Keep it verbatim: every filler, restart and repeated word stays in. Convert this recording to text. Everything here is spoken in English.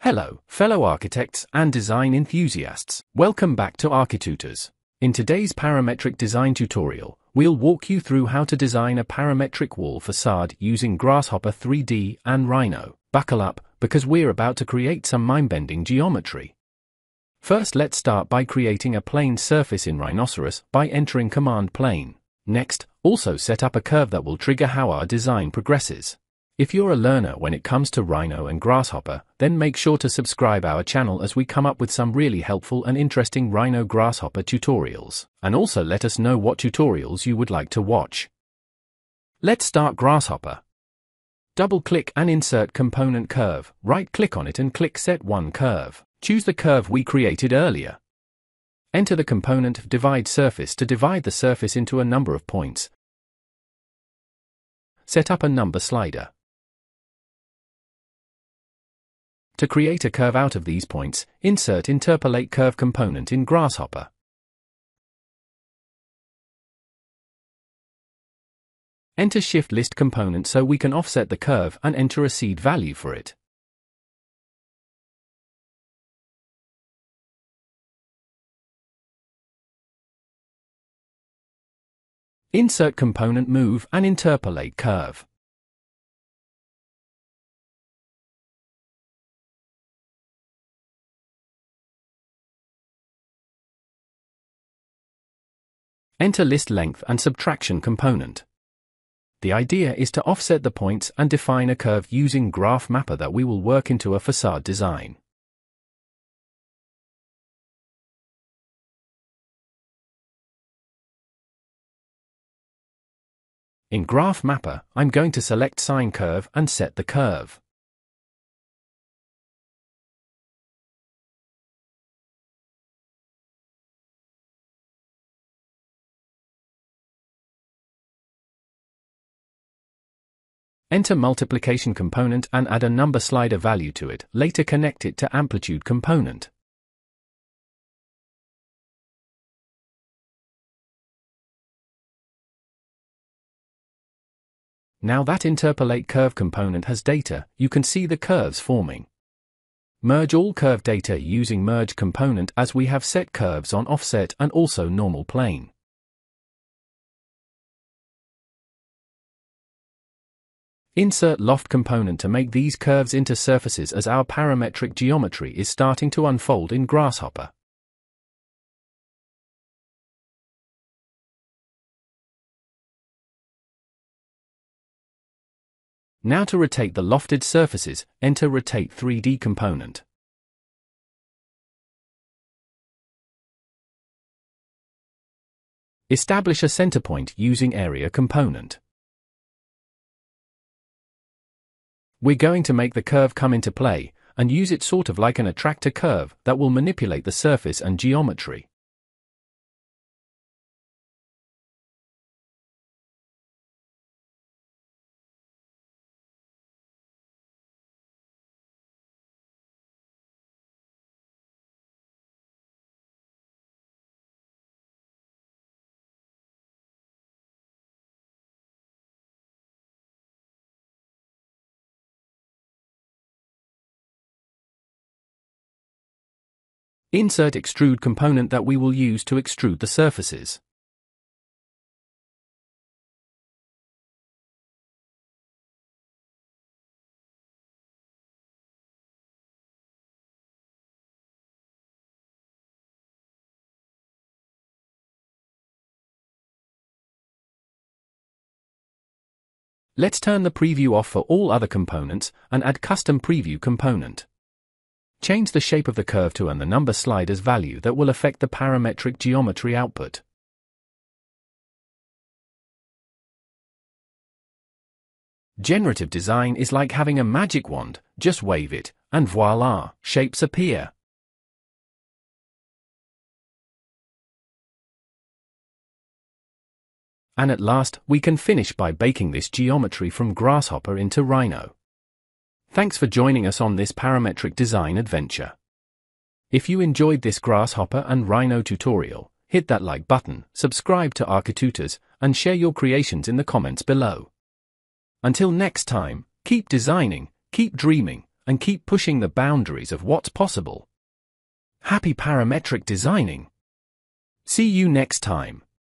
Hello, fellow architects and design enthusiasts. Welcome back to architutors. In today's parametric design tutorial, we'll walk you through how to design a parametric wall facade using Grasshopper three D and Rhino. Buckle up, because we're about to create some mind-bending geometry. First, let's start by creating a plane surface in Rhinoceros by entering Command Plane. Next, also set up a curve that will trigger how our design progresses. If you're a learner when it comes to Rhino and Grasshopper, then make sure to subscribe our channel as we come up with some really helpful and interesting Rhino Grasshopper tutorials. And also let us know what tutorials you would like to watch. Let's start Grasshopper. Double-click and insert component curve, right-click on it and click Set One Curve. Choose the curve we created earlier. Enter the component Divide Surface to divide the surface into a number of points. Set up a number slider. To create a curve out of these points, insert Interpolate Curve component in Grasshopper. Enter Shift List component so we can offset the curve and enter a seed value for it. Insert component Move and Interpolate Curve. Enter List Length and Subtraction component. The idea is to offset the points and define a curve using Graph Mapper that we will work into a facade design. In Graph Mapper, I'm going to select Sine Curve and set the curve. Enter multiplication component and add a number slider value to it. Later connect it to amplitude component. Now that interpolate curve component has data, you can see the curves forming. Merge all curve data using merge component as we have set curves on offset and also normal plane. Insert loft component to make these curves into surfaces as our parametric geometry is starting to unfold in Grasshopper. Now to rotate the lofted surfaces, enter Rotate three D component. Establish a center point using Area component. We're going to make the curve come into play, and use it sort of like an attractor curve that will manipulate the surface and geometry. Insert extrude component that we will use to extrude the surfaces. Let's turn the preview off for all other components and add custom preview component. Change the shape of the curve to and the number slider's value that will affect the parametric geometry output. Generative design is like having a magic wand, just wave it, and voila, shapes appear. And at last, we can finish by baking this geometry from Grasshopper into Rhino. Thanks for joining us on this parametric design adventure. If you enjoyed this Grasshopper and Rhino tutorial, hit that like button, subscribe to architutors, and share your creations in the comments below. Until next time, keep designing, keep dreaming, and keep pushing the boundaries of what's possible. Happy parametric designing! See you next time.